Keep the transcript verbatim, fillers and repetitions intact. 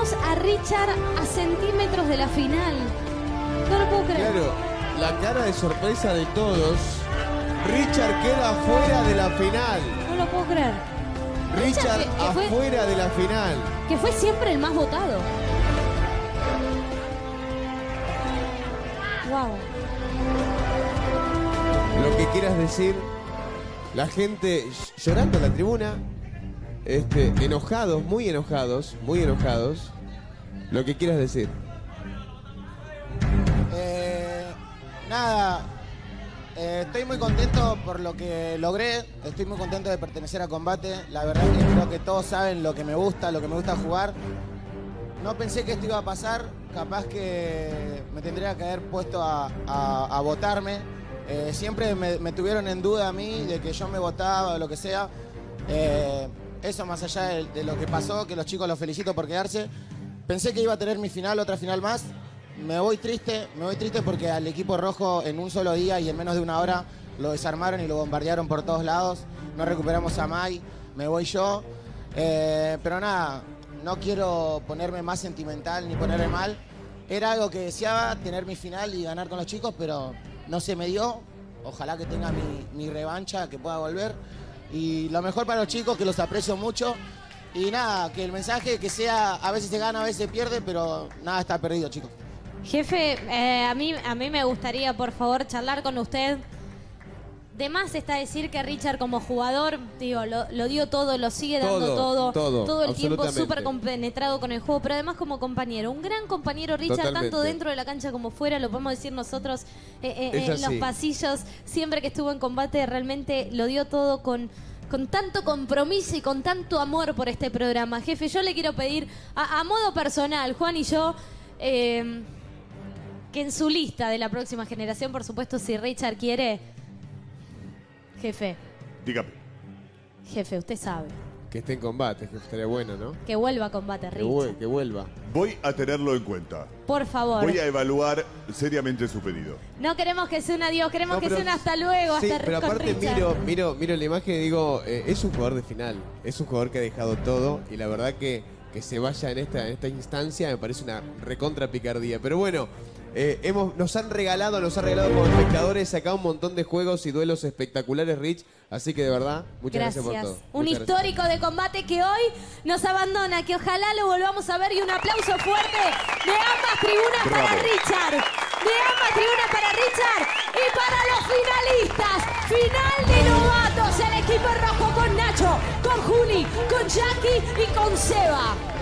tenemos a Richard a centímetros de la final. No lo puedo creer. Claro, la cara de sorpresa de todos. Richard queda fuera de la final. No lo puedo creer. Richard que- que fue- afuera de la final. Que fue siempre el más votado. Wow. Lo que quieras decir, la gente llorando en la tribuna, este, enojados, muy enojados, muy enojados. Lo que quieras decir. Eh, nada, eh, estoy muy contento por lo que logré, estoy muy contento de pertenecer a Combate. La verdad que creo que todos saben lo que me gusta, lo que me gusta jugar. No pensé que esto iba a pasar, capaz que me tendría que haber puesto a, a- a votarme. Eh, siempre me, me tuvieron en duda a mí de que yo me votaba o lo que sea. Eh, eso más allá de, de lo que pasó, que los chicos los felicito por quedarse. Pensé que iba a tener mi final, otra final más. Me voy triste, me voy triste porque al equipo rojo en un solo día y en menos de una hora lo desarmaron y lo bombardearon por todos lados. No recuperamos a Mai, me voy yo. Eh, pero nada, no quiero ponerme más sentimental ni ponerme mal. Era algo que deseaba, tener mi final y ganar con los chicos, pero no se me dio. Ojalá que tenga mi, mi revancha, que pueda volver. Y lo mejor para los chicos, que los aprecio mucho. Y nada, que el mensaje que sea, a veces se gana, a veces se pierde, pero nada está perdido, chicos. Jefe, eh, a, mí, a mí me gustaría, por favor, charlar con usted. De más está decir que Richard como jugador, digo, lo, lo dio todo, lo sigue dando Todo, todo. todo, el tiempo, absolutamente. súper compenetrado con el juego, pero además como compañero. Un gran compañero Richard, Totalmente. tanto dentro de la cancha como fuera, lo podemos decir nosotros eh, eh, Es en los así. pasillos. Siempre que estuvo en combate, realmente lo dio todo con... con tanto compromiso y con tanto amor por este programa. Jefe, yo le quiero pedir, a, a modo personal, Juan y yo, eh, que en su lista de la próxima generación, por supuesto, si Richard quiere... Jefe, Dígame. jefe, usted sabe. Que esté en combate, que estaría bueno, ¿no? Que vuelva a combate, Que, Richard. vuel- que vuelva. Voy a tenerlo en cuenta. Por favor. Voy a evaluar seriamente su pedido. No queremos que sea un adiós, queremos No, que pero- sea un hasta luego, Sí, hasta pero con aparte Richard. miro, miro, miro la imagen y digo, eh, es un jugador de final, es un jugador que ha dejado todo y la verdad que, que se vaya en esta, en esta instancia me parece una recontra picardía. Pero bueno, eh, hemos, nos han regalado, nos han regalado como espectadores acá un montón de juegos y duelos espectaculares, Rich, así que de verdad, muchas gracias, Gracias. por todo. Un Muchas histórico de combate que hoy nos abandona, que ojalá lo volvamos a ver y un aplauso fuerte de ambas tribunas Bravo. para Richard. De ambas tribunas para Richard y para los finalistas. Final de novatos, el equipo rojo con Nacho, con Juli, con Jackie y con Seba.